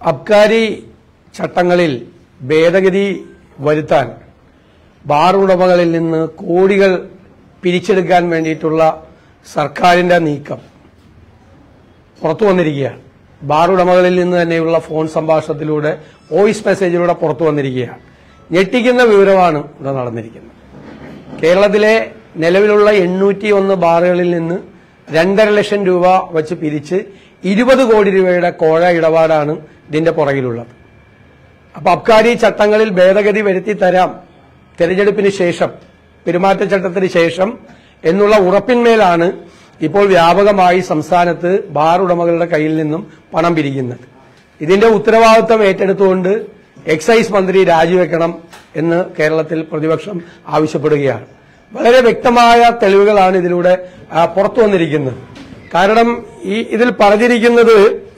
അബ്കാരി ചട്ടങ്ങളിൽ ഭേദഗതി വരുത്താൻ ബാർ ഉടമകളിൽ നിന്ന് കോടികൾ പിരിച്ചെടുക്കാൻ വേണ്ടിയിട്ടുള്ള സർക്കാരിന്റെ നീക്കം പുറത്തു വന്നിരിക്കുകയാണ്. ബാർ ഉടമകളിൽ നിന്ന് തന്നെയുള്ള ഫോൺ സംഭാഷണത്തിലൂടെ വോയിസ് മെസ്സേജിലൂടെ പുറത്തു വന്നിരിക്കുകയാണ്. ഞെട്ടിക്കുന്ന വിവരമാണ് ഇവിടെ നടന്നിരിക്കുന്നത്. കേരളത്തിലെ നിലവിലുള്ള 801 ബാറുകളിൽ നിന്ന് 2.5 ലക്ഷം രൂപ വച്ച് പിരിച്ച് 20 കോടി രൂപയുടെ കോഴ ഇടപാടാണ് ഇതിന്റെ പുറകിലുള്ളത്. അപ്പൊ അബ്കാരി ചട്ടങ്ങളിൽ ഭേദഗതി വരുത്തി തരാം തെരഞ്ഞെടുപ്പിന് ശേഷം, പെരുമാറ്റച്ചട്ടത്തിന് ശേഷം എന്നുള്ള ഉറപ്പിന്മേലാണ് ഇപ്പോൾ വ്യാപകമായി സംസ്ഥാനത്ത് ബാർ ഉടമകളുടെ കയ്യിൽ നിന്നും പണം പിരിക്കുന്നത്. ഇതിന്റെ ഉത്തരവാദിത്വം ഏറ്റെടുത്തുകൊണ്ട് എക്സൈസ് മന്ത്രി രാജിവെക്കണം എന്ന് കേരളത്തിൽ പ്രതിപക്ഷം ആവശ്യപ്പെടുകയാണ്. വളരെ വ്യക്തമായ തെളിവുകളാണ് ഇതിലൂടെ പുറത്തു വന്നിരിക്കുന്നത്. കാരണം ഇതിൽ പറഞ്ഞിരിക്കുന്നത്,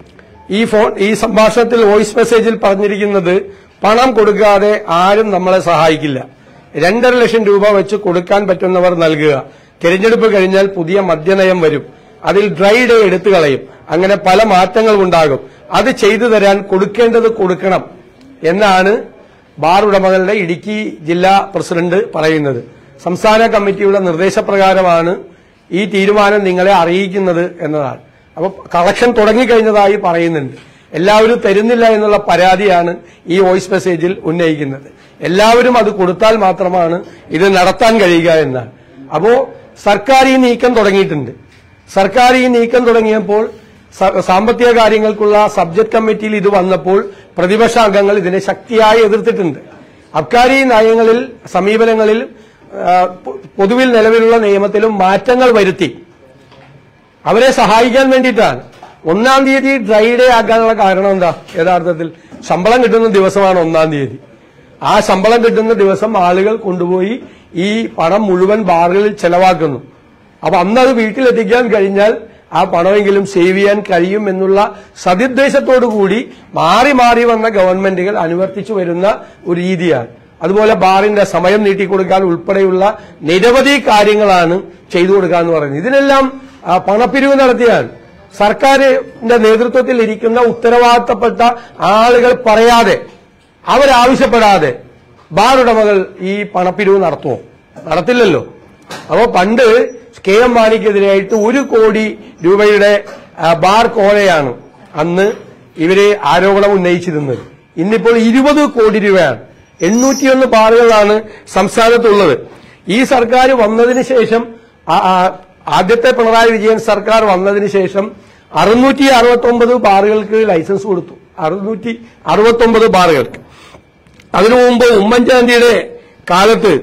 ഈ സംഭാഷണത്തിൽ വോയിസ് മെസ്സേജിൽ പറഞ്ഞിരിക്കുന്നത്, പണം കൊടുക്കാതെ ആരും നമ്മളെ സഹായിക്കില്ല, 2.5 ലക്ഷം രൂപ വെച്ച് കൊടുക്കാൻ പറ്റുന്നവർ നൽകുക, തെരഞ്ഞെടുപ്പ് കഴിഞ്ഞാൽ പുതിയ മദ്യനയം വരും, അതിൽ ഡ്രൈ ഡേ എടുത്തു കളയും, അങ്ങനെ പല മാറ്റങ്ങൾ ഉണ്ടാകും, അത് ചെയ്തു തരാൻ കൊടുക്കേണ്ടത് കൊടുക്കണം എന്നാണ് ബാർ ഉടമകളുടെ ഇടുക്കി ജില്ലാ പ്രസിഡന്റ് പറയുന്നത്. സംസ്ഥാന കമ്മിറ്റിയുടെ നിർദ്ദേശപ്രകാരമാണ് ഈ തീരുമാനം നിങ്ങളെ അറിയിക്കുന്നത് എന്നതാണ്. അപ്പൊ കളക്ഷൻ തുടങ്ങിക്കഴിഞ്ഞതായി പറയുന്നുണ്ട്. എല്ലാവരും തരുന്നില്ല എന്നുള്ള പരാതിയാണ് ഈ വോയിസ് മെസ്സേജിൽ ഉന്നയിക്കുന്നത്. എല്ലാവരും അത് കൊടുത്താൽ മാത്രമാണ് ഇത് നടത്താൻ കഴിയുക എന്നാണ്. അപ്പോ സർക്കാർ ഈ നീക്കം തുടങ്ങിയിട്ടുണ്ട്. സർക്കാർ ഈ നീക്കം തുടങ്ങിയപ്പോൾ സാമ്പത്തിക കാര്യങ്ങൾക്കുള്ള സബ്ജക്ട് കമ്മിറ്റിയിൽ ഇത് വന്നപ്പോൾ പ്രതിപക്ഷ അംഗങ്ങൾ ഇതിനെ ശക്തിയായി എതിർത്തിട്ടുണ്ട്. അബ്കാരി നയങ്ങളിൽ, സമീപനങ്ങളിൽ, പൊതുവിൽ നിലവിലുള്ള നിയമത്തിലും മാറ്റങ്ങൾ വരുത്തി അവരെ സഹായിക്കാൻ വേണ്ടിയിട്ടാണ്. 1-ാം തീയതി ഡ്രൈ ഡേ ആക്കാനുള്ള കാരണം എന്താ? യഥാർത്ഥത്തിൽ ശമ്പളം കിട്ടുന്ന ദിവസമാണ് 1-ാം തീയതി. ആ ശമ്പളം കിട്ടുന്ന ദിവസം ആളുകൾ കൊണ്ടുപോയി ഈ പണം മുഴുവൻ ബാറുകളിൽ ചെലവാക്കുന്നു. അപ്പൊ അന്നത് വീട്ടിലെത്തിക്കാൻ കഴിഞ്ഞാൽ ആ പണമെങ്കിലും സേവ് ചെയ്യാൻ കഴിയും എന്നുള്ള സതുദ്ദേശത്തോടു കൂടി മാറി മാറി വന്ന ഗവൺമെന്റുകൾ അനുവർത്തിച്ചു വരുന്ന ഒരു രീതിയാണ്. അതുപോലെ ബാറിന്റെ സമയം നീട്ടിക്കൊടുക്കാൻ ഉൾപ്പെടെയുള്ള നിരവധി കാര്യങ്ങളാണ് ചെയ്തു കൊടുക്കാന്ന് പറയുന്നത്. ഇതിനെല്ലാം പണപ്പിരിവ് നടത്തിയാണ്. സർക്കാരിന്റെ നേതൃത്വത്തിൽ ഇരിക്കുന്ന ഉത്തരവാദിത്തപ്പെട്ട ആളുകൾ പറയാതെ, അവരാവശ്യപ്പെടാതെ ബാർ ഉടമകൾ ഈ പണപ്പിരിവ് നടത്തുമോ? നടത്തില്ലല്ലോ. അപ്പോ പണ്ട് കെ.എം. മാണിക്കെതിരായിട്ട് 1 കോടി രൂപയുടെ ബാർ കോഴയാണ് അന്ന് ഇവര് ആരോപണം ഉന്നയിച്ചിരുന്നത്. ഇന്നിപ്പോൾ 20 കോടി രൂപയാണ്. 801 ബാറുകളാണ് സംസ്ഥാനത്തുള്ളത്. ഈ സർക്കാർ വന്നതിന് ശേഷം, ആദ്യത്തെ പിണറായി വിജയൻ സർക്കാർ വന്നതിന് ശേഷം 669 ബാറുകൾക്ക് ലൈസൻസ് കൊടുത്തു. 669 ബാറുകൾക്ക്. അതിനു മുമ്പ് ഉമ്മൻചാണ്ടിയുടെ കാലത്ത്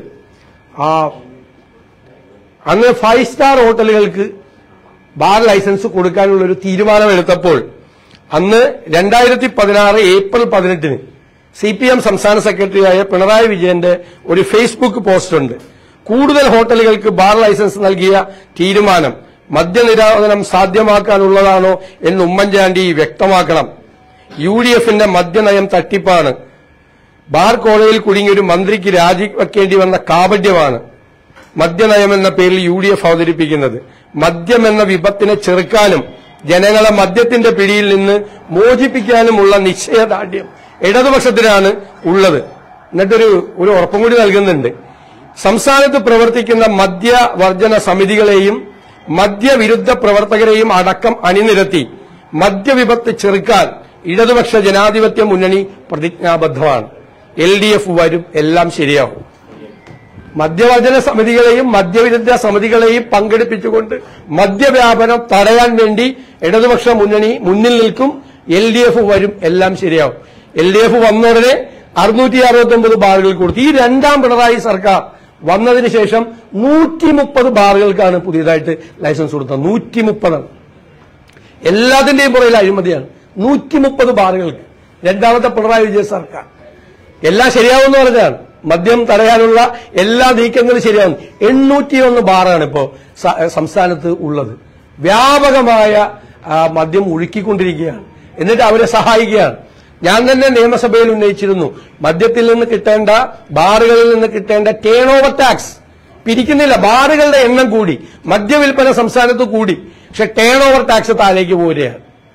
അന്ന് 5 സ്റ്റാർ ഹോട്ടലുകൾക്ക് ബാർ ലൈസൻസ് കൊടുക്കാനുള്ള ഒരു തീരുമാനമെടുത്തപ്പോൾ അന്ന് 2016 ഏപ്രിൽ 18 CPM സംസ്ഥാന സെക്രട്ടറിയായ പിണറായി വിജയന്റെ ഒരു ഫേസ്ബുക്ക് പോസ്റ്റ് ഉണ്ട്. കൂടുതൽ ഹോട്ടലുകൾക്ക് ബാർ ലൈസൻസ് നൽകിയ തീരുമാനം മദ്യനിരോധനം സാധ്യമാക്കാനുള്ളതാണോ എന്ന് ഉമ്മൻചാണ്ടി വ്യക്തമാക്കണം. UDFന്റെ മദ്യനയം തട്ടിപ്പാണ്. ബാർ കോഴയിൽ കുടുങ്ങിയ ഒരു മന്ത്രിക്ക് രാജിവെക്കേണ്ടി വന്ന കാപട്യമാണ് മദ്യനയം എന്ന പേരിൽ UDF അവതരിപ്പിക്കുന്നത്. മദ്യം എന്ന വിപത്തിനെ ചെറുക്കാനും ജനങ്ങളെ മദ്യത്തിന്റെ പിടിയിൽ നിന്ന് മോചിപ്പിക്കാനുമുള്ള നിശ്ചയദാർഢ്യം ഇടതുപക്ഷത്തിനാണ് ഉള്ളത്. എന്നിട്ടൊരു ഉറപ്പും കൂടി നൽകുന്നുണ്ട്. സംസ്ഥാനത്ത് പ്രവർത്തിക്കുന്ന മദ്യവർജന സമിതികളെയും മദ്യവിരുദ്ധ പ്രവർത്തകരെയും അടക്കം അണിനിരത്തി മദ്യവിപത്ത് ചെറുക്കാൻ ഇടതുപക്ഷ ജനാധിപത്യ മുന്നണി പ്രതിജ്ഞാബദ്ധമാണ്. LDF വരും, എല്ലാം ശരിയാവും. മദ്യവർജന സമിതികളെയും മദ്യവിരുദ്ധ സമിതികളെയും പങ്കെടുപ്പിച്ചുകൊണ്ട് മദ്യവ്യാപനം തടയാൻ വേണ്ടി ഇടതുപക്ഷ മുന്നണി മുന്നിൽ നിൽക്കും. LDF വരും, എല്ലാം ശരിയാവും. LDF വന്ന ഉടനെ 669 ബാറുകൾ കൊടുത്തു. ഈ 2-ാം പിണറായി സർക്കാർ വന്നതിന് ശേഷം 130 ബാറുകൾക്കാണ് പുതിയതായിട്ട് ലൈസൻസ് കൊടുത്തത്. 130. എല്ലാത്തിന്റെയും പുറകിൽ അഴിമതിയാണ്. 130 ബാറുകൾക്ക് 2ാമത്തെ പിണറായി വിജയൻ സർക്കാർ. എല്ലാം ശരിയാവുമെന്ന് പറഞ്ഞാണ്. മദ്യം തടയാനുള്ള എല്ലാ നീക്കങ്ങളും ശരിയാവും. 801 ബാറാണ് ഇപ്പോ സംസ്ഥാനത്ത് ഉള്ളത്. വ്യാപകമായ മദ്യം ഒഴുക്കിക്കൊണ്ടിരിക്കുകയാണ്. എന്നിട്ട് അവരെ സഹായിക്കുകയാണ്. ഞാൻ തന്നെ നിയമസഭയിൽ ഉന്നയിച്ചിരുന്നു, മദ്യത്തിൽ നിന്ന് കിട്ടേണ്ട, ബാറുകളിൽ നിന്ന് കിട്ടേണ്ട ടേൺ ഓവർ ടാക്സ് പിരിക്കുന്നില്ല. ബാറുകളുടെ എണ്ണം കൂടി, മദ്യവിൽപ്പന സംസ്ഥാനത്ത് കൂടി, പക്ഷെ ടേൺ ഓവർ ടാക്സ് താഴേക്ക് പോരുകയാണ്.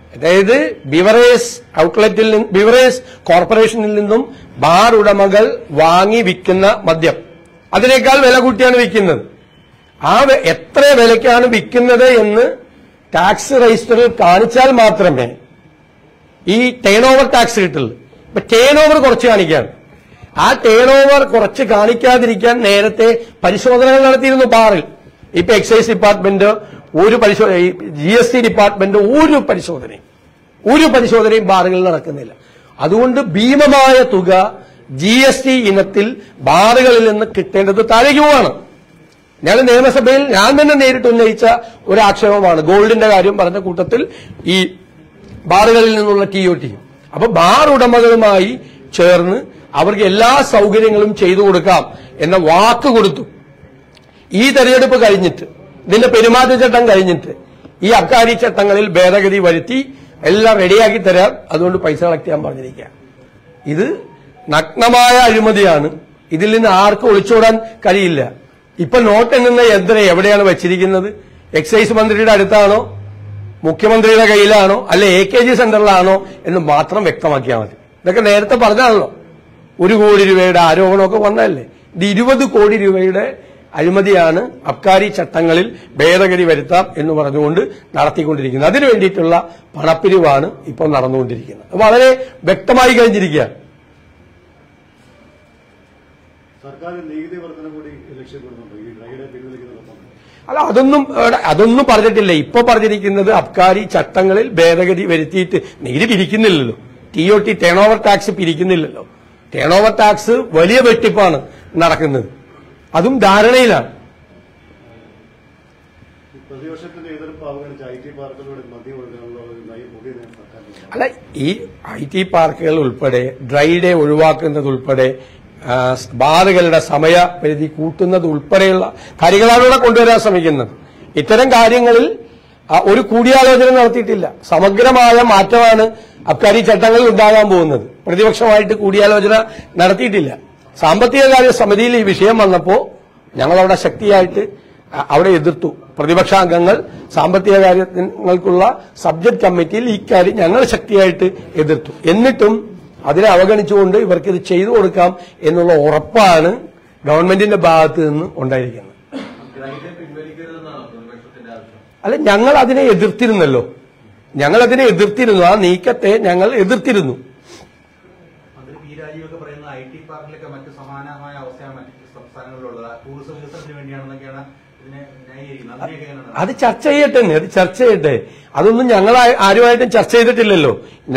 അതായത് ബിവറേജ് ഔട്ട്ലെറ്റിൽ നിന്ന് ബിവറേജ് കോർപ്പറേഷനിൽ നിന്നും ബാർ ഉടമകൾ വാങ്ങി വിൽക്കുന്ന മദ്യം അതിനേക്കാൾ വില കൂട്ടിയാണ് വിൽക്കുന്നത്. എത്ര വിലയ്ക്കാണ് വിൽക്കുന്നത് എന്ന് ടാക്സ് രജിസ്റ്ററിൽ കാണിച്ചാൽ മാത്രമേ ഈ ടേൺ ഓവർ ടാക്സ് കിട്ടുള്ളൂ. ഇപ്പൊ ടേൺ ഓവർ കുറച്ച് കാണിക്കുകയാണ്. ആ ടേൺ ഓവർ കുറച്ച് കാണിക്കാതിരിക്കാൻ നേരത്തെ പരിശോധനകൾ നടത്തിയിരുന്നു ബാറിൽ. ഇപ്പൊ എക്സൈസ് ഡിപ്പാർട്ട്മെന്റ് GST ഡിപ്പാർട്ട്മെന്റ് ഒരു പരിശോധനയും ബാറുകളിൽ നടക്കുന്നില്ല. അതുകൊണ്ട് ഭീമമായ തുക GST ഇനത്തിൽ ബാറുകളിൽ നിന്ന് കിട്ടേണ്ടത് താഴേക്ക് പോവാണ്. ഞങ്ങൾ നിയമസഭയിൽ ഞാൻ തന്നെ നേരിട്ട് ഉന്നയിച്ച ഒരു ആക്ഷേപമാണ് ഗോൾഡിന്റെ കാര്യം പറഞ്ഞ കൂട്ടത്തിൽ ഈ ബാറുകളിൽ നിന്നുള്ള TOT. അപ്പൊ ബാർ ഉടമകളുമായി ചേർന്ന് അവർക്ക് എല്ലാ സൗകര്യങ്ങളും ചെയ്തു കൊടുക്കാം എന്ന വാക്ക് കൊടുത്തു. ഈ തെരഞ്ഞെടുപ്പ് കഴിഞ്ഞിട്ട് ഇതിന്റെ പെരുമാറ്റച്ചട്ടം കഴിഞ്ഞിട്ട് ഈ അബ്കാരി ചട്ടങ്ങളിൽ ഭേദഗതി വരുത്തി എല്ലാം റെഡിയാക്കി തരാം, അതുകൊണ്ട് പൈസ കളക്ട് ചെയ്യാൻ പറഞ്ഞിരിക്കുക. ഇത് നഗ്നമായ അഴിമതിയാണ്. ഇതിൽ നിന്ന് ആർക്കും ഒളിച്ചോടാൻ കഴിയില്ല. ഇപ്പൊ നോട്ട് എണ്ണുന്ന യന്ത്രം എവിടെയാണ് വെച്ചിരിക്കുന്നത്? എക്സൈസ് മന്ത്രിയുടെ അടുത്താണോ, മുഖ്യമന്ത്രിയുടെ കയ്യിലാണോ, അല്ലെ AKG സെന്ററിലാണോ എന്ന് മാത്രം വ്യക്തമാക്കിയാൽ മതി. ഇതൊക്കെ നേരത്തെ പറഞ്ഞാണല്ലോ. 1 കോടി രൂപയുടെ ആരോപണമൊക്കെ വന്നതല്ലേ. ഇത് 20 കോടി രൂപയുടെ അഴിമതിയാണ് അബ്കാരി ചട്ടങ്ങളിൽ ഭേദഗതി വരുത്താം എന്ന് പറഞ്ഞുകൊണ്ട് നടത്തിക്കൊണ്ടിരിക്കുന്നത്. അതിനു വേണ്ടിയിട്ടുള്ള പണപ്പിരിവാണ് ഇപ്പോൾ നടന്നുകൊണ്ടിരിക്കുന്നത്. വളരെ വ്യക്തമായി കഴിഞ്ഞിരിക്കുകയാണ്. അല്ല, അതൊന്നും പറഞ്ഞിട്ടില്ല. ഇപ്പൊ പറഞ്ഞിരിക്കുന്നത് അബ്കാരി ചട്ടങ്ങളിൽ ഭേദഗതി വരുത്തിയിട്ട് നികുതി പിരിക്കുന്നില്ലല്ലോ. TOT ടേൺ ഓവർ ടാക്സ് പിരിക്കുന്നില്ലല്ലോ. ടേൺ ഓവർ ടാക്സ് വലിയ വെട്ടിപ്പാണ് നടക്കുന്നത്. അതും ധാരണയിലാണ്. അല്ല, ഈ IT പാർക്കുകൾ ഉൾപ്പെടെ ഡ്രൈ ഡേ ഒഴിവാക്കുന്നത് ഉൾപ്പെടെ ബാറുകളുടെ സമയപരിധി കൂട്ടുന്നത് ഉൾപ്പെടെയുള്ള കാര്യങ്ങളാണ് ഇവിടെ കൊണ്ടുവരാൻ ശ്രമിക്കുന്നത്. ഇത്തരം കാര്യങ്ങളിൽ ഒരു കൂടിയാലോചന നടത്തിയിട്ടില്ല. സമഗ്രമായ മാറ്റമാണ് അബ്കാരി ചട്ടങ്ങളിൽ ഉണ്ടാകാൻ പോകുന്നത്. പ്രതിപക്ഷമായിട്ട് കൂടിയാലോചന നടത്തിയിട്ടില്ല. സാമ്പത്തിക കാര്യ സമിതിയിൽ ഈ വിഷയം വന്നപ്പോൾ ഞങ്ങളവിടെ ശക്തിയായിട്ട് അവിടെ എതിർത്തു. പ്രതിപക്ഷാംഗങ്ങൾ സാമ്പത്തിക കാര്യങ്ങൾക്കുള്ള സബ്ജക്ട് കമ്മിറ്റിയിൽ ഇക്കാര്യം ഞങ്ങൾ ശക്തിയായിട്ട് എതിർത്തു. എന്നിട്ടും അതിനെ അവഗണിച്ചുകൊണ്ട് ഇവർക്ക് ഇത് ചെയ്തു കൊടുക്കാം എന്നുള്ള ഉറപ്പാണ് ഗവൺമെന്റിന്റെ ഭാഗത്ത് നിന്ന് ഉണ്ടായിരിക്കുന്നത്. അല്ല, ഞങ്ങൾ അതിനെ എതിർത്തിരുന്നല്ലോ. ആ നീക്കത്തെ ഞങ്ങൾ എതിർത്തിരുന്നു. അത് ചർച്ച ചെയ്യട്ടെ. അതൊന്നും ഞങ്ങൾ ആരുമായിട്ടും ചർച്ച ചെയ്തിട്ടില്ലല്ലോ.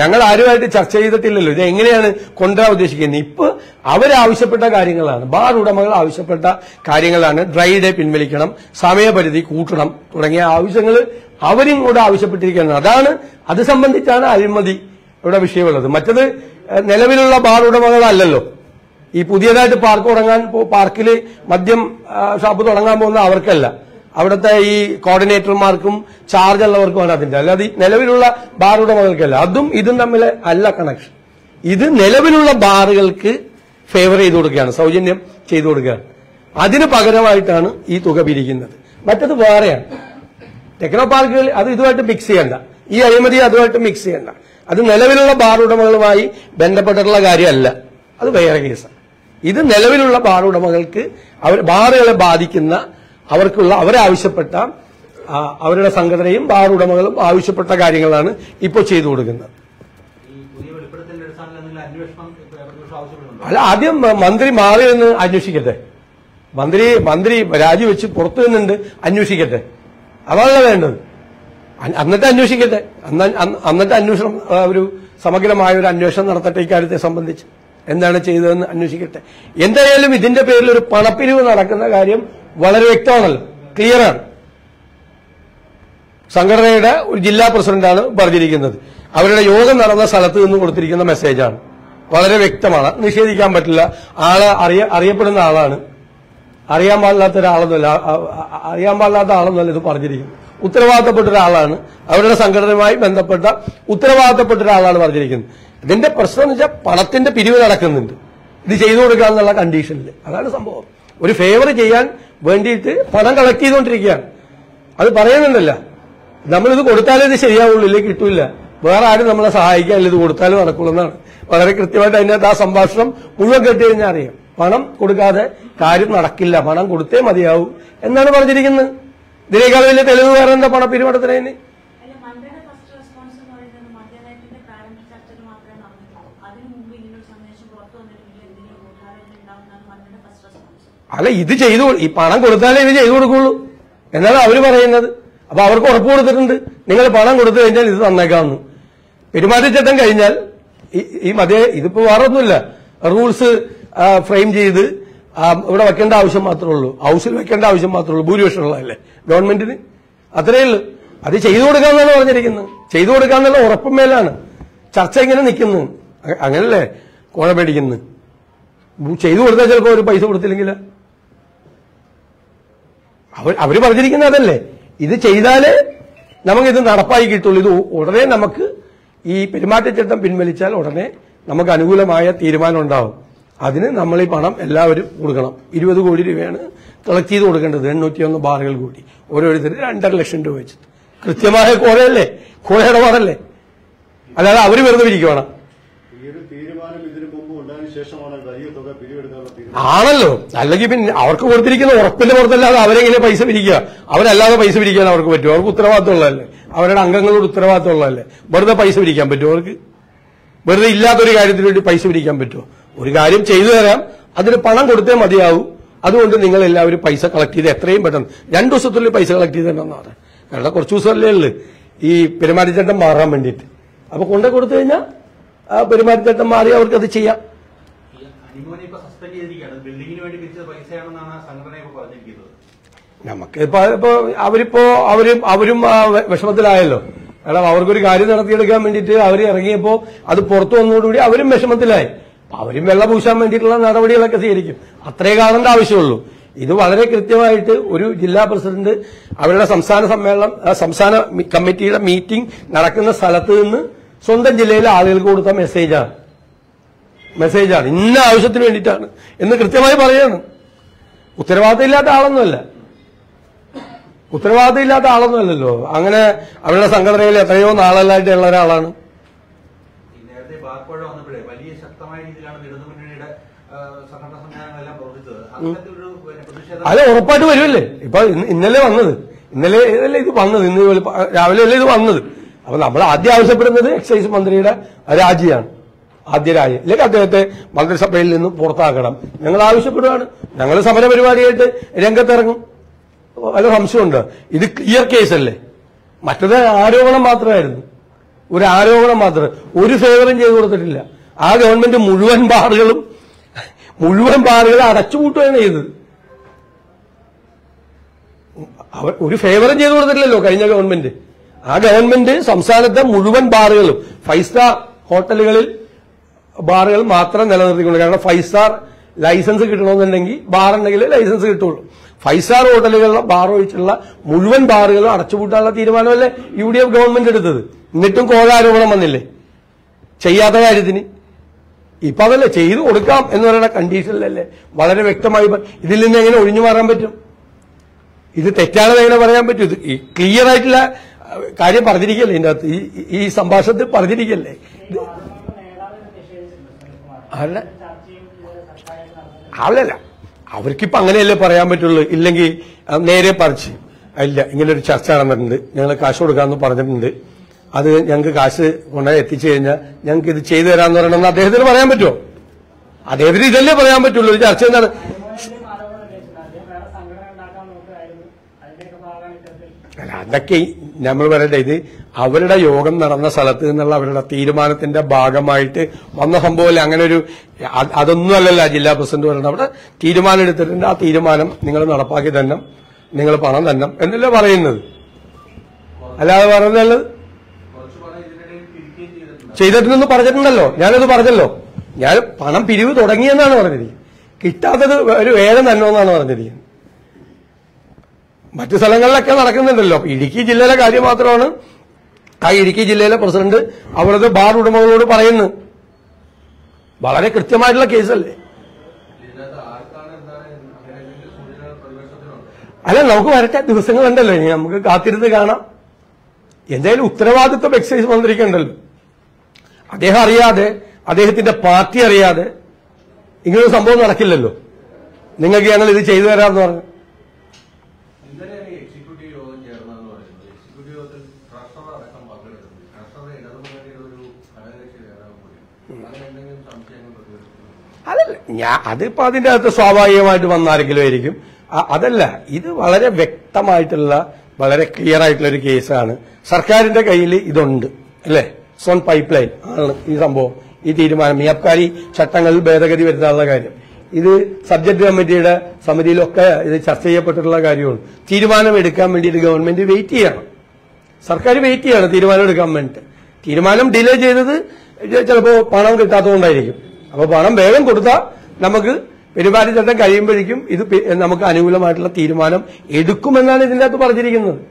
ഇത് എങ്ങനെയാണ് കൊണ്ടുവരാൻ ഉദ്ദേശിക്കുന്നത്? ഇപ്പൊ അവരാവശ്യപ്പെട്ട കാര്യങ്ങളാണ്, ബാർ ഉടമകൾ ആവശ്യപ്പെട്ട കാര്യങ്ങളാണ്. ഡ്രൈ ഡേ പിൻവലിക്കണം, സമയപരിധി കൂട്ടണം തുടങ്ങിയ ആവശ്യങ്ങൾ അവരും കൂടെ ആവശ്യപ്പെട്ടിരിക്കുന്നത്. അത് സംബന്ധിച്ചാണ് അഴിമതി ഇവിടെ വിഷയമുള്ളത്. മറ്റത് നിലവിലുള്ള ബാർ ഉടമകളല്ലല്ലോ. ഈ പുതിയതായിട്ട് പാർക്കിൽ മദ്യം ഷാപ്പ് തുടങ്ങാൻ പോകുന്ന അവർക്കല്ല, അവിടുത്തെ ഈ കോർഡിനേറ്റർമാർക്കും ചാർജ് ഉള്ളവർക്കുമാണ് അതിന്റെ. അല്ലാതെ നിലവിലുള്ള ബാർ ഉടമകൾക്കല്ല. ഇതും തമ്മിൽ അല്ല കണക്ഷൻ. ഇത് നിലവിലുള്ള ബാറുകൾക്ക് ഫേവർ ചെയ്തു കൊടുക്കുകയാണ്, സൗജന്യം ചെയ്തു കൊടുക്കുകയാണ്. അതിന് പകരമായിട്ടാണ് ഈ തുക പിരിക്കുന്നത്. മറ്റത് വേറെയാണ്. ടെക്നോ പാർക്കുകൾ ഇതുമായിട്ട് മിക്സ് ചെയ്യണ്ട. ഈ അഴിമതി അതുമായിട്ട് മിക്സ് ചെയ്യണ്ട. അത് നിലവിലുള്ള ബാർ ഉടമകളുമായി ബന്ധപ്പെട്ടിട്ടുള്ള കാര്യമല്ല, അത് വേറെ കേസാണ്. ഇത് നിലവിലുള്ള ബാർ ഉടമകൾക്ക് ബാറുകളെ ബാധിക്കുന്ന അവരാവശ്യപ്പെട്ട അവരുടെ സംഘടനയും ബാർ ഉടമകളും ആവശ്യപ്പെട്ട കാര്യങ്ങളാണ് ഇപ്പോൾ ചെയ്തു കൊടുക്കുന്നത്. അല്ല, ആദ്യം മന്ത്രി മാറി നിന്ന് അന്വേഷിക്കട്ടെ. മന്ത്രി രാജിവെച്ച് പുറത്തു നിന്നുണ്ട്, അന്വേഷിക്കട്ടെ. അതാണല്ലോ വേണ്ടത്. എന്നിട്ട് അന്വേഷിക്കട്ടെ. എന്നിട്ട് അന്വേഷണം ഒരു സമഗ്രമായ ഒരു അന്വേഷണം നടത്തട്ടെ. ഇക്കാര്യത്തെ സംബന്ധിച്ച് എന്താണ് ചെയ്തതെന്ന് അന്വേഷിക്കട്ടെ. എന്തായാലും ഇതിന്റെ പേരിൽ ഒരു പണപ്പിരിവ് നടക്കുന്ന കാര്യം വളരെ വ്യക്തമാണല്ലോ, ക്ലിയറാണ്. സംഘടനയുടെ ഒരു ജില്ലാ പ്രസിഡന്റാണ് പറഞ്ഞിരിക്കുന്നത്. അവരുടെ യോഗം നടന്ന സ്ഥലത്ത് നിന്ന് കൊടുത്തിരിക്കുന്ന മെസ്സേജാണ്. വളരെ വ്യക്തമാണ്, നിഷേധിക്കാൻ പറ്റില്ല. അറിയപ്പെടുന്ന ആളാണ്, അറിയാൻ പാടില്ലാത്ത ആളൊന്നുമല്ല ഇത് പറഞ്ഞിരിക്കുന്നത്. ഉത്തരവാദിത്തപ്പെട്ട ഒരാളാണ്, അവരുടെ സംഘടനയുമായി ബന്ധപ്പെട്ട ഉത്തരവാദിത്തപ്പെട്ട ഒരാളാണ് പറഞ്ഞിരിക്കുന്നത്. ഇതിന്റെ പ്രശ്നം എന്ന് വെച്ചാൽ പണത്തിന്റെ പിരിവ് നടക്കുന്നുണ്ട്, ഇത് ചെയ്തു കൊടുക്കാന്നുള്ള കണ്ടീഷനിൽ. അതാണ് സംഭവം. ഒരു ഫേവർ ചെയ്യാൻ വേണ്ടിയിട്ട് പണം കളക്ട് ചെയ്തുകൊണ്ടിരിക്കുകയാണ്. അത് പറയുന്നുണ്ടല്ല, നമ്മളിത് കൊടുത്താലേ ഇത് ശരിയാവുള്ളൂ, ഇല്ലേ കിട്ടൂല. വേറെ ആരും നമ്മളെ സഹായിക്കാൻ ഇത് കൊടുത്താലും നടക്കുള്ളൂ എന്നാണ് വളരെ കൃത്യമായിട്ട് അതിനകത്ത് ആ സംഭാഷണം മുഴുവൻ കേട്ട് കഴിഞ്ഞാൽ അറിയാം. പണം കൊടുക്കാതെ കാര്യം നടക്കില്ല, പണം കൊടുത്തേ മതിയാവും എന്നാണ് പറഞ്ഞിരിക്കുന്നത്. ഇതിനേക്കാൾ വലിയ തെളിവ് വേറെ എന്താ പണപ്പിരിമടത്തിന്? അല്ല, ഇത് ചെയ്തു, ഈ പണം കൊടുത്താലേ ഇത് ചെയ്തു കൊടുക്കുള്ളൂ എന്നാണ് അവര് പറയുന്നത്. അപ്പൊ അവർക്ക് ഉറപ്പ് കൊടുത്തിട്ടുണ്ട്, നിങ്ങൾ പണം കൊടുത്തു കഴിഞ്ഞാൽ ഇത് തന്നേക്കാമെന്ന്. പെരുമാറ്റച്ചട്ടം കഴിഞ്ഞാൽ ഈ ഇതിപ്പോ വേറെ ഒന്നുമില്ല, റൂൾസ് ഫ്രെയിം ചെയ്ത് ഇവിടെ വെക്കേണ്ട ആവശ്യം മാത്രമേ ഉള്ളൂ, ഹൗസിൽ വെക്കേണ്ട ആവശ്യം മാത്രമേ ഉള്ളൂ, ഭൂരിപക്ഷമുള്ളതല്ലേ ഗവൺമെന്റിന്, അത്രയേ ഉള്ളൂ. അത് ചെയ്തു കൊടുക്കാന്നാണ് പറഞ്ഞിരിക്കുന്നത്. ചെയ്തു കൊടുക്കാന്നുള്ള ഉറപ്പും മേലാണ് ചർച്ച ഇങ്ങനെ നിൽക്കുന്നത്. അങ്ങനല്ലേ കോഴ മേടിക്കുന്നത്? ചെയ്തു കൊടുത്താൽ ചിലപ്പോൾ ഒരു പൈസ കൊടുത്തില്ലെങ്കിൽ അവര് പറഞ്ഞിരിക്കുന്നത് അതല്ലേ, ഇത് ചെയ്താലേ നമുക്കിത് നടപ്പായി കിട്ടുള്ളൂ. ഇത് ഉടനെ നമുക്ക് ഈ പെരുമാറ്റച്ചട്ടം പിൻവലിച്ചാൽ ഉടനെ നമുക്ക് അനുകൂലമായ തീരുമാനം ഉണ്ടാവും. അതിന് നമ്മൾ ഈ പണം എല്ലാവരും കൊടുക്കണം. 20 കോടി രൂപയാണ് കളക്ട് ചെയ്ത് കൊടുക്കേണ്ടത്, 801 ബാറുകൾ കൂടി ഓരോരുത്തർ 2.5 ലക്ഷം രൂപ വെച്ചിട്ട്. കൃത്യമായ കോഴയല്ലേ, കോഴയുടെ പാടല്ലേ, അല്ലാതെ അവര് വെറുതെ പിരിക്കുവാണ് ആണല്ലോ. അല്ലെങ്കിൽ പിന്നെ അവർക്ക് കൊടുത്തിരിക്കുന്ന ഉറപ്പിന്റെ പുറത്തല്ലാതെ അവരെങ്ങനെ പൈസ പിരിക്കുക? അവരല്ലാതെ പൈസ പിരിക്കാൻ അവർക്ക് പറ്റുമോ? അവർക്ക് ഉത്തരവാദിത്തമുള്ളതല്ലേ, അവരുടെ അംഗങ്ങളോട് ഉത്തരവാദിത്തമുള്ളതല്ലേ. വെറുതെ പൈസ പിരിക്കാൻ പറ്റുമോ അവർക്ക്? വെറുതെ ഇല്ലാത്തൊരു കാര്യത്തിന് വേണ്ടി പൈസ പിരിക്കാൻ പറ്റുമോ? ഒരു കാര്യം ചെയ്തു തരാം, അതിന് പണം കൊടുത്തേ മതിയാവും. അതുകൊണ്ട് നിങ്ങൾ എല്ലാവരും പൈസ കളക്ട് ചെയ്ത് എത്രയും പെട്ടെന്ന് 2 ദിവസത്തിനുള്ളിൽ പൈസ കളക്ട് ചെയ്തിട്ടുണ്ടെന്നാണ്. കാരണം കുറച്ച് ദിവസമല്ലേ ഉള്ളു ഈ പെരുമാറ്റച്ചട്ടം മാറാൻ വേണ്ടിയിട്ട്. അപ്പൊ കൊണ്ടു കൊടുത്തു കഴിഞ്ഞാൽ പെരുമാറ്റച്ചട്ടം മാറി അവർക്ക് അത് ചെയ്യാം. നമുക്ക് ഇപ്പൊ അവരും വിഷമത്തിലായല്ലോ. കാരണം അവർക്കൊരു കാര്യം നടത്തിയെടുക്കാൻ വേണ്ടിയിട്ട് അവർ ഇറങ്ങിയപ്പോ അത് പുറത്തു വന്നതോടുകൂടി അവരും വിഷമത്തിലായി. അവരും വെള്ളം പൂശാൻ വേണ്ടിയിട്ടുള്ള നടപടികളൊക്കെ സ്വീകരിക്കും. അത്രേ കാണേണ്ട ആവശ്യമുള്ളൂ. ഇത് വളരെ കൃത്യമായിട്ട് ഒരു ജില്ലാ പ്രസിഡന്റ് അവരുടെ സംസ്ഥാന കമ്മിറ്റിയുടെ മീറ്റിംഗ് നടക്കുന്ന സ്ഥലത്ത് നിന്ന് സ്വന്തം ജില്ലയിലെ ആളുകൾക്ക് കൊടുത്ത മെസ്സേജാണ്. ഇന്ന ആവശ്യത്തിന് വേണ്ടിയിട്ടാണ് എന്ന് കൃത്യമായി പറയാണ്. ഉത്തരവാദിത്തമില്ലാത്ത ആളൊന്നുമല്ലല്ലോ. അങ്ങനെ അവരുടെ സംഘടനയിൽ എത്രയോ നാളല്ലായിട്ടുള്ള ഒരാളാണ്. അത് ഉറപ്പായിട്ട് വരുമല്ലേ. ഇപ്പൊ ഇന്നലെ ഇത് വന്നത് ഇന്ന് രാവിലെ അല്ലേ ഇത് വന്നത്. അപ്പൊ നമ്മൾ ആദ്യം ആവശ്യപ്പെടുന്നത് എക്സൈസ് മന്ത്രിയുടെ രാജിയാണ്. ആദ്യ രാജി, അല്ലെങ്കിൽ അദ്ദേഹത്തെ മന്ത്രിസഭയിൽ നിന്ന് പുറത്താക്കണം ഞങ്ങൾ ആവശ്യപ്പെടുകയാണ്. ഞങ്ങൾ സമരപരിപാടിയായിട്ട് രംഗത്തിറങ്ങും. വല്ല സംശയമുണ്ട്? ഇത് ക്ലിയർ കേസല്ലേ. മറ്റത് ആരോപണം മാത്രമായിരുന്നു, ഒരു ആരോപണം മാത്രം, ഒരു ഫേവറും ചെയ്തു കൊടുത്തിട്ടില്ല. ആ ഗവൺമെന്റ് മുഴുവൻ ബാറുകളും അടച്ചുപൂട്ടുകയാണ് ചെയ്തത്. ഒരു ഫേവറും ചെയ്തു കൊടുത്തിട്ടില്ലല്ലോ കഴിഞ്ഞ ഗവൺമെന്റ്. ആ ഗവൺമെന്റ് സംസ്ഥാനത്തെ മുഴുവൻ ബാറുകളും 5 സ്റ്റാർ ഹോട്ടലുകളിൽ ബാറുകൾ മാത്രം നിലനിർത്തിക്കൊണ്ട്, കാരണം 5 സ്റ്റാർ ലൈസൻസ് കിട്ടണമെന്നുണ്ടെങ്കിൽ ബാറുണ്ടെങ്കിൽ ലൈസൻസ് കിട്ടുള്ളൂ. 5 സ്റ്റാർ ഹോട്ടലുകളിലെ ബാർ ഒഴിച്ചുള്ള മുഴുവൻ ബാറുകളും അടച്ചുപൂട്ടാനുള്ള തീരുമാനമല്ലേ UDF ഗവൺമെന്റ് എടുത്തത്. എന്നിട്ടും കോഴാരോപണം വന്നില്ലേ ചെയ്യാത്ത കാര്യത്തിന്? ഇപ്പൊ അതല്ലേ ചെയ്തു കൊടുക്കാം എന്ന് പറയുന്ന കണ്ടീഷനിലല്ലേ വളരെ വ്യക്തമായി. ഇതിൽ നിന്ന് എങ്ങനെ ഒഴിഞ്ഞു മാറാൻ പറ്റും? ഇത് തെറ്റാണെന്ന് എങ്ങനെ പറയാൻ പറ്റും? ഇത് ക്ലിയർ ആയിട്ടുള്ള കാര്യം പറഞ്ഞിരിക്കല്ലേ ഇതിന്റെ അകത്ത്, ഈ സംഭാഷണത്തിൽ പറഞ്ഞിരിക്കല്ലേ. അല്ലല്ല, അവർക്കിപ്പോ അങ്ങനെയല്ലേ പറയാൻ പറ്റുള്ളൂ. ഇല്ലെങ്കിൽ നേരെ പറിച്ച് ഇല്ല, ഇങ്ങനൊരു ചർച്ച നടന്നിട്ടുണ്ട്, ഞങ്ങൾ കാശ് കൊടുക്കാമെന്ന് പറഞ്ഞിട്ടുണ്ട്, അത് ഞങ്ങൾക്ക് കാശ് കൊണ്ടുപോയി എത്തിച്ചു കഴിഞ്ഞാൽ ഞങ്ങൾക്ക് ഇത് ചെയ്തു തരാമെന്ന് പറയണമെന്ന് അദ്ദേഹത്തിന് പറയാൻ പറ്റുമോ? അദ്ദേഹത്തിന് ഇതല്ലേ പറയാൻ പറ്റുള്ളൂ. ഒരു ചർച്ച എന്താണ്? അല്ല, അതൊക്കെ നമ്മൾ പറയട്ടെ, ഇത് അവരുടെ യോഗം നടന്ന സ്ഥലത്ത് നിന്നുള്ള അവരുടെ തീരുമാനത്തിന്റെ ഭാഗമായിട്ട് വന്ന സംഭവമല്ലേ. അങ്ങനെ ഒരു അതൊന്നും അല്ലല്ലോ ജില്ലാ പ്രസിഡന്റ് പറയുന്നത്. അവിടെ തീരുമാനം എടുത്തിട്ടുണ്ട്, ആ തീരുമാനം നിങ്ങൾ നടപ്പാക്കി തന്നെ, നിങ്ങൾ പണം തന്നെ എന്നല്ലേ പറയുന്നത്. അല്ലാതെ പറയുന്നത് ചെയ്തിട്ടുണ്ടെന്ന് പറഞ്ഞിട്ടുണ്ടല്ലോ. ഞാനത് പറഞ്ഞല്ലോ, ഞാൻ പണം പിരിവ് തുടങ്ങിയെന്നാണ് പറഞ്ഞിരിക്കുന്നത്. കിട്ടാത്തത് ഒരു വേദന തന്നോന്നാണ് പറഞ്ഞിരിക്കുന്നത്. മറ്റു സ്ഥലങ്ങളിലൊക്കെ നടക്കുന്നുണ്ടല്ലോ. ഇടുക്കി ജില്ലയിലെ കാര്യം മാത്രമാണ് ആ ഇടുക്കി ജില്ലയിലെ പ്രസിഡന്റ് അവിടുത്തെ ബാർ ഉടമകളോട് പറയുന്നത്. വളരെ കൃത്യമായിട്ടുള്ള കേസല്ലേ. അല്ല, നമുക്ക് വരട്ടെ, ദിവസങ്ങളുണ്ടല്ലോ, ഇനി നമുക്ക് കാത്തിരുന്ന് കാണാം. എന്തായാലും ഉത്തരവാദിത്വം എക്സൈസ് മന്ത്രിക്കുണ്ടല്ലോ. അദ്ദേഹം അറിയാതെ, അദ്ദേഹത്തിന്റെ പാർട്ടി അറിയാതെ ഇങ്ങനൊരു സംഭവം നടക്കില്ലല്ലോ. നിങ്ങൾക്ക് ഞങ്ങൾ ഇത് ചെയ്തു തരാമെന്ന് പറഞ്ഞു. അതല്ല, അതിപ്പോ അതിന്റെ അകത്ത് സ്വാഭാവികമായിട്ട് വന്നാരെങ്കിലും ആയിരിക്കും. അതല്ല, ഇത് വളരെ വ്യക്തമായിട്ടുള്ള, വളരെ ക്ലിയർ ആയിട്ടുള്ള ഒരു കേസാണ്. സർക്കാരിന്റെ കയ്യിൽ ഇതുണ്ട് അല്ലേ? സോൺ പൈപ്പ് ലൈൻ ആണ് ഈ സംഭവം, ഈ തീരുമാനം, ഈ അബ്കാരി ചട്ടങ്ങളിൽ ഭേദഗതി വരുത്താനുള്ള കാര്യം. ഇത് സബ്ജക്ട് കമ്മിറ്റിയുടെ സമിതിയിലൊക്കെ ഇത് ചർച്ച ചെയ്യപ്പെട്ടിട്ടുള്ള കാര്യമാണ്. തീരുമാനം എടുക്കാൻ വേണ്ടിയിട്ട് ഗവൺമെന്റ് വെയിറ്റ് ചെയ്യണം, സർക്കാർ വെയിറ്റ് ചെയ്യണം തീരുമാനം എടുക്കാൻ വേണ്ടിയിട്ട്. തീരുമാനം ഡിലേ ചെയ്തത് ചിലപ്പോൾ പണം കിട്ടാത്തതുകൊണ്ടായിരിക്കും. അപ്പൊ പണം വേഗം കൊടുത്താൽ നമുക്ക് പെരുമാറ്റച്ചട്ടം കഴിയുമ്പോഴേക്കും ഇത് നമുക്ക് അനുകൂലമായിട്ടുള്ള തീരുമാനം എടുക്കുമെന്നാണ് ഇതിന്റെ അകത്ത് പറഞ്ഞിരിക്കുന്നത്.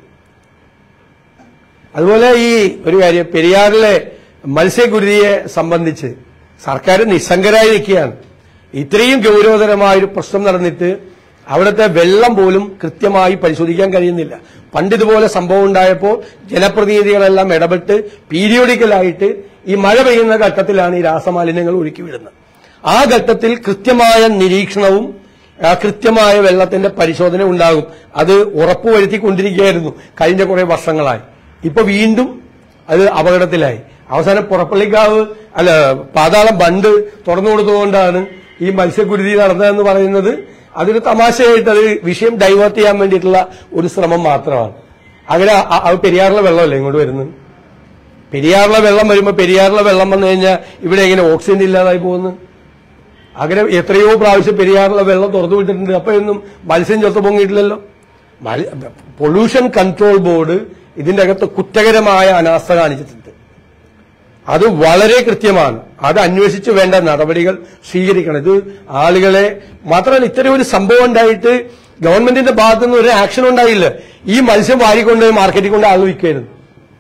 അതുപോലെ ഈ ഒരു കാര്യം, പെരിയാറിലെ മത്സ്യകുരുതിയെ സംബന്ധിച്ച് സർക്കാർ നിസ്സംഗരായി നിൽക്കുകയാണ്. ഇത്രയും ഗൌരവതരമായൊരു പ്രശ്നം നടന്നിട്ട് അവിടുത്തെ വെള്ളം പോലും കൃത്യമായി പരിശോധിക്കാൻ കഴിയുന്നില്ല. പണ്ടിതുപോലെ സംഭവം ഉണ്ടായപ്പോൾ ജനപ്രതിനിധികളെല്ലാം ഇടപെട്ട് പീരിയോഡിക്കലായിട്ട് ഈ മഴ പെയ്യുന്ന ഘട്ടത്തിലാണ് ഈ രാസമാലിന്യങ്ങൾ ഒഴുക്കിവിടുന്നത്. ആ ഘട്ടത്തിൽ കൃത്യമായ നിരീക്ഷണവും കൃത്യമായ വെള്ളത്തിന്റെ പരിശോധന ഉണ്ടാകും. അത് ഉറപ്പുവരുത്തിക്കൊണ്ടിരിക്കുകയായിരുന്നു കഴിഞ്ഞ കുറെ വർഷങ്ങളായി. ഇപ്പൊ വീണ്ടും അത് അപകടത്തിലായി. അവസാനം പുറപ്പള്ളിക്കാവ് പാതാളം ബണ്ട് തുറന്നു കൊടുത്തുകൊണ്ടാണ് ഈ മത്സ്യകുരുതി നടന്നതെന്ന് പറയുന്നത് അതൊരു തമാശയായിട്ട് അത് വിഷയം ഡൈവേർട്ട് ചെയ്യാൻ വേണ്ടിയിട്ടുള്ള ഒരു ശ്രമം മാത്രമാണ്. അങ്ങനെ പെരിയാറിലെ വെള്ളമല്ലേ ഇങ്ങോട്ട് വരുന്നത്? പെരിയാറിലെ വെള്ളം വരുമ്പോൾ പെരിയാറിലെ വെള്ളം വന്നു കഴിഞ്ഞാൽ ഇവിടെ എങ്ങനെ ഓക്സിജൻ ഇല്ലാതായി പോകുന്നു? അങ്ങനെ എത്രയോ പ്രാവശ്യം പെരിയാറിലെ വെള്ളം തുറന്നു വിട്ടിട്ടുണ്ട്. അപ്പോഴൊന്നും മത്സ്യം ചൊത്ത പൊങ്ങിയിട്ടില്ലല്ലോ. പൊല്യൂഷൻ കൺട്രോൾ ബോർഡ് ഇതിന്റെ അകത്ത് കുറ്റകരമായ അനാസ്ഥ കാണിച്ചിട്ടുണ്ട്. അത് വളരെ കൃത്യമാണ്. അത് അന്വേഷിച്ച് വേണ്ട നടപടികൾ സ്വീകരിക്കണം. ഇത് ആളുകളെ മാത്രമല്ല, ഇത്തരം ഒരു സംഭവം ഉണ്ടായിട്ട് ഗവൺമെന്റിന്റെ ഭാഗത്തുനിന്ന് ഒരു ആക്ഷൻ ഉണ്ടായില്ല. ഈ മത്സ്യം വാരിക്കൊണ്ട് മാർക്കറ്റിൽ കൊണ്ട് ആൾ വിൽക്കായിരുന്നു.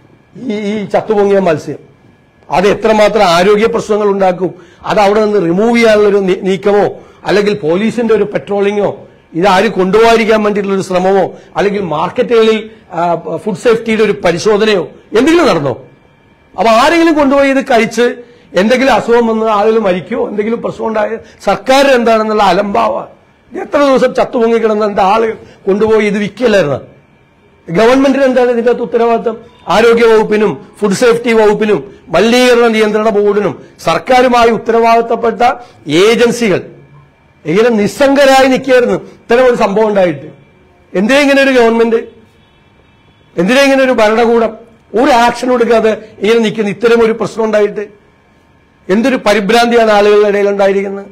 ഈ ചത്തുപൊങ്ങിയ മത്സ്യം അത് എത്രമാത്രം ആരോഗ്യ പ്രശ്നങ്ങൾ ഉണ്ടാക്കും. അത് അവിടെ നിന്ന് റിമൂവ് ചെയ്യാനുള്ളൊരു നീക്കമോ അല്ലെങ്കിൽ പോലീസിന്റെ ഒരു പെട്രോളിങ്ങോ ഇതാരും കൊണ്ടുപോകാതിരിക്കാൻ വേണ്ടിയിട്ടുള്ളൊരു ശ്രമമോ അല്ലെങ്കിൽ മാർക്കറ്റുകളിൽ ഫുഡ് സേഫ്റ്റിയുടെ ഒരു പരിശോധനയോ എന്തെങ്കിലും നടന്നോ? അപ്പൊ ആരെങ്കിലും കൊണ്ടുപോയി ഇത് കഴിച്ച് എന്തെങ്കിലും അസുഖം വന്ന് ആളുകൾ മരിക്കോ എന്തെങ്കിലും പ്രശ്നം ഉണ്ടായ സർക്കാർ എന്താണെന്നുള്ള അലംഭാവമാണ്. എത്ര ദിവസം ചത്തുപൊങ്ങിക്കിടന്ന ആളുകൾ കൊണ്ടുപോയി ഇത് വിൽക്കലായിരുന്നു. ഗവൺമെന്റിന് എന്താണ് ഇതിന്റെ അകത്ത് ഉത്തരവാദിത്തം? ആരോഗ്യ വകുപ്പിനും ഫുഡ് സേഫ്റ്റി വകുപ്പിനും മലിനീകരണ നിയന്ത്രണ ബോർഡിനും സർക്കാരുമായി ഉത്തരവാദിത്തപ്പെട്ട ഏജൻസികൾ ഇങ്ങനെ നിസ്സംഗരായി നിൽക്കുകയായിരുന്നു ഇത്തരം ഒരു സംഭവം ഉണ്ടായിട്ട്. എന്തിനാ ഇങ്ങനെ ഒരു ഗവൺമെന്റ്, എന്തിനാ ഇങ്ങനെ ഒരു ഭരണകൂടം ഒരു ആക്ഷൻ എടുക്കാതെ ഇങ്ങനെ നിൽക്കുന്ന ഇത്തരം ഒരു പ്രശ്നം ഉണ്ടായിട്ട്? എന്തൊരു പരിഭ്രാന്തിയാണ് ആളുകളുടെ ഇടയിൽ ഉണ്ടായിരിക്കുന്നത്.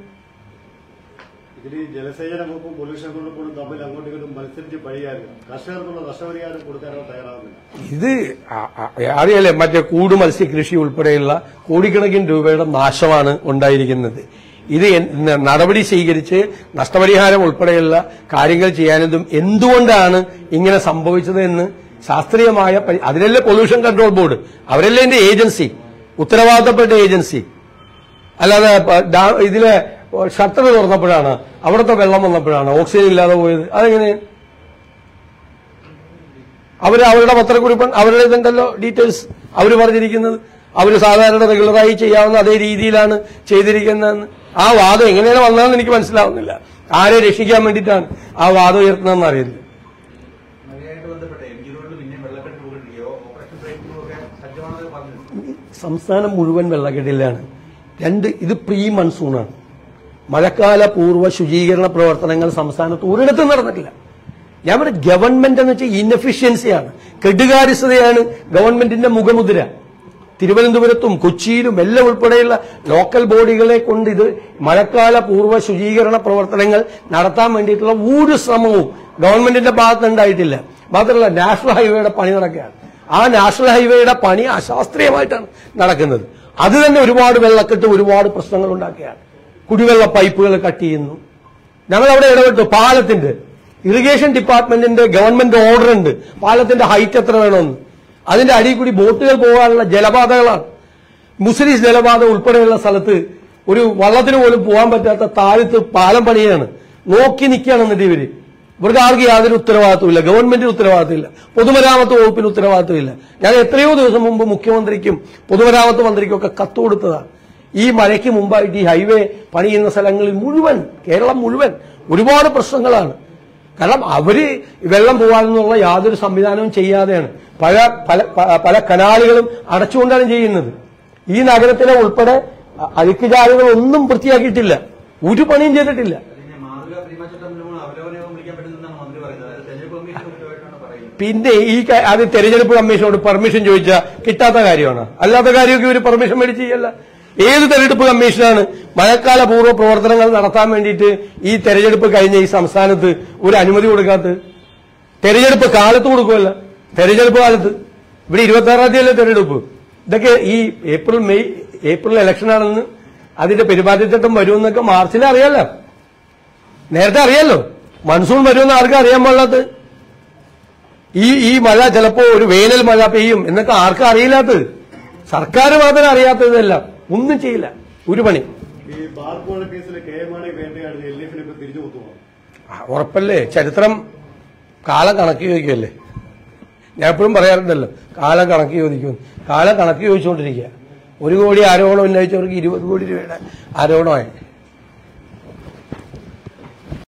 ജലസേചന വകുപ്പും പൊല്യൂഷൻ വകുപ്പും തമ്മിൽ അങ്ങോട്ടും ഇങ്ങോട്ടും മത്സരിച്ച് പഴിയായിരുന്നു. കർഷകർക്കുള്ള നഷ്ടപരിഹാരം കൊടുക്കാനോ തയ്യാറാവുന്നില്ല. ഇത് അറിയാലേ, മറ്റേ കൂട് മത്സ്യകൃഷി ഉൾപ്പെടെയുള്ള കോടിക്കണക്കിന് രൂപയുടെ നാശമാണ് ഉണ്ടായിരിക്കുന്നത്. ഇത് നടപടി സ്വീകരിച്ച് നഷ്ടപരിഹാരം ഉൾപ്പെടെയുള്ള കാര്യങ്ങൾ ചെയ്യാനതും എന്തുകൊണ്ടാണ് ഇങ്ങനെ സംഭവിച്ചത് എന്ന് ശാസ്ത്രീയമായ അതിനല്ലേ പൊല്യൂഷൻ കൺട്രോൾ ബോർഡ്, അവരല്ലേ എന്റെ ഏജൻസി, ഉത്തരവാദിത്തപ്പെട്ട ഏജൻസി. അല്ലാതെ ഇതിലെ ഷട്ടർ തുറന്നപ്പോഴാണ് അവിടുത്തെ വെള്ളം വന്നപ്പോഴാണ് ഓക്സിജൻ ഇല്ലാതെ പോയത്. അതെങ്ങനെ? അവരുടെ പത്രക്കുറിപ്പ് അവരുടെ ഇതുണ്ടല്ലോ ഡീറ്റെയിൽസ് അവർ പറഞ്ഞിരിക്കുന്നത്. അവർ സാധാരണ റെഗുലറായി ചെയ്യാവുന്ന അതേ രീതിയിലാണ് ചെയ്തിരിക്കുന്നതെന്ന്. ആ വാദം എങ്ങനെയാണ് വന്നതെന്ന് എനിക്ക് മനസ്സിലാവുന്നില്ല. ആരെ രക്ഷിക്കാൻ വേണ്ടിയിട്ടാണ് ആ വാദം ഉയർത്തുന്നതെന്ന് അറിയില്ല. സംസ്ഥാനം മുഴുവൻ വെള്ളക്കെട്ടിലാണ്. ഇത് പ്രീ മൺസൂണാണ്. മഴക്കാല പൂർവ്വ ശുചീകരണ പ്രവർത്തനങ്ങൾ സംസ്ഥാനത്ത് ഒരിടത്തും നടന്നിട്ടില്ല. ഞാൻ പറഞ്ഞ ഗവൺമെന്റ് എന്ന് വെച്ചാൽ ഇൻഎഫിഷ്യൻസിയാണ്, കെടുകാര്യസ്ഥതയാണ് ഗവൺമെന്റിന്റെ മുഖമുദ്ര. തിരുവനന്തപുരത്തും കൊച്ചിയിലും എല്ലാം ഉൾപ്പെടെയുള്ള ലോക്കൽ ബോഡികളെ കൊണ്ട് ഇത് മഴക്കാല പൂർവ്വ ശുചീകരണ പ്രവർത്തനങ്ങൾ നടത്താൻ വേണ്ടിയിട്ടുള്ള ഒരു ശ്രമവും ഗവൺമെന്റിന്റെ ഭാഗത്തുണ്ടായിട്ടില്ല. മാത്രമല്ല, നാഷണൽ ഹൈവേയുടെ പണി നടക്കുകയാണ്. ആ നാഷണൽ ഹൈവേയുടെ പണി അശാസ്ത്രീയമായിട്ടാണ് നടക്കുന്നത്. അത് തന്നെ ഒരുപാട് വെള്ളക്കെട്ട്, ഒരുപാട് പ്രശ്നങ്ങൾ ഉണ്ടാക്കുകയാണ്. കുടിവെള്ള പൈപ്പുകൾ കട്ട് ചെയ്യുന്നു. ഞങ്ങൾ അവിടെ ഇടപെട്ടു. പാലത്തിന്റെ ഇറിഗേഷൻ ഡിപ്പാർട്ട്മെന്റിന്റെ ഗവൺമെന്റ് ഓർഡർ ഉണ്ട്, പാലത്തിന്റെ ഹൈറ്റ് എത്ര വേണമെന്ന്. അതിന്റെ അടിയിൽ കൂടി ബോട്ടുകൾ പോകാനുള്ള ജലപാതകളാണ്. മുസിരീസ് ജലപാത ഉൾപ്പെടെയുള്ള സ്ഥലത്ത് ഒരു വള്ളത്തിന് പോലും പോകാൻ പറ്റാത്ത താഴത്ത് പാലം പണിയാണ്. നോക്കി നിൽക്കുകയാണ് എന്നിട്ട് ഇവര്. ഇവർക്ക് ആർക്കും യാതൊരു ഉത്തരവാദിത്വമില്ല, ഗവൺമെന്റിന് ഉത്തരവാദിത്തമില്ല, പൊതുമരാമത്ത് വകുപ്പിന് ഉത്തരവാദിത്തമില്ല. ഞാൻ എത്രയോ ദിവസം മുമ്പ് മുഖ്യമന്ത്രിക്കും പൊതുമരാമത്ത് മന്ത്രിക്കും ഒക്കെ കത്ത് കൊടുത്തതാണ്. ഈ മഴയ്ക്ക് മുമ്പായിട്ട് ഈ ഹൈവേ പണിയുന്ന സ്ഥലങ്ങളിൽ മുഴുവൻ, കേരളം മുഴുവൻ ഒരുപാട് പ്രശ്നങ്ങളാണ്. കാരണം അവര് വെള്ളം പോകാനെന്നുള്ള യാതൊരു സംവിധാനവും ചെയ്യാതെയാണ് പല കനാലുകളും അടച്ചുകൊണ്ടാണ് ചെയ്യുന്നത്. ഈ നഗരത്തിലെ ഉൾപ്പെടെ അഴുക്കുചാലുകളൊന്നും വൃത്തിയാക്കിയിട്ടില്ല, ഒരു പണിയും ചെയ്തിട്ടില്ല. പിന്നെ അത് തെരഞ്ഞെടുപ്പ് കമ്മീഷനോട് പെർമിഷൻ ചോദിച്ചാൽ കിട്ടാത്ത കാര്യമാണ്. അല്ലാത്ത കാര്യമൊക്കെ ഇവര് പെർമിഷൻ മേടിച്ച് ചെയ്യല്ല. ഏത് തെരഞ്ഞെടുപ്പ് കമ്മീഷനാണ് മഴക്കാല പൂർവ്വ പ്രവർത്തനങ്ങൾ നടത്താൻ വേണ്ടിയിട്ട് ഈ തെരഞ്ഞെടുപ്പ് കഴിഞ്ഞ ഈ സംസ്ഥാനത്ത് ഒരു അനുമതി കൊടുക്കാത്തത്? തെരഞ്ഞെടുപ്പ് കാലത്ത് കൊടുക്കുമല്ല, തെരഞ്ഞെടുപ്പ് കാലത്ത്. ഇവിടെ 26-ാം തീയതിയല്ലേ തെരഞ്ഞെടുപ്പ്. ഇതൊക്കെ ഈ ഏപ്രിൽ ഇലക്ഷനാണെന്ന് അതിന്റെ പെരുമാറ്റച്ചട്ടം വരുമെന്നൊക്കെ മാർച്ചിൽ അറിയാലോ, നേരത്തെ അറിയാലോ. മൺസൂൺ വരുമെന്ന് ആർക്കും അറിയാൻ പാടില്ലാത്തത്. ഈ മഴ ചിലപ്പോ ഒരു വേനൽ മഴ പെയ്യും എന്നൊക്കെ ആർക്കും അറിയില്ലാത്തത്. സർക്കാർ മാത്രമേ അറിയാത്തതെല്ലാം, ഒന്നും ചെയ്യില്ല, ഒരു പണി. ഉറപ്പല്ലേ? ചരിത്രം കാലം കണക്ക് ചോദിക്കുമല്ലേ. ഞാൻ എപ്പോഴും പറയാറുണ്ടല്ലോ, കാലം കണക്ക് ചോദിക്കും. കാലം കണക്ക് ചോദിച്ചുകൊണ്ടിരിക്കുക. 1 കോടി ആരോപണം ഉന്നയിച്ചവർക്ക് 20 കോടി രൂപയുടെ ആരോപണമായി.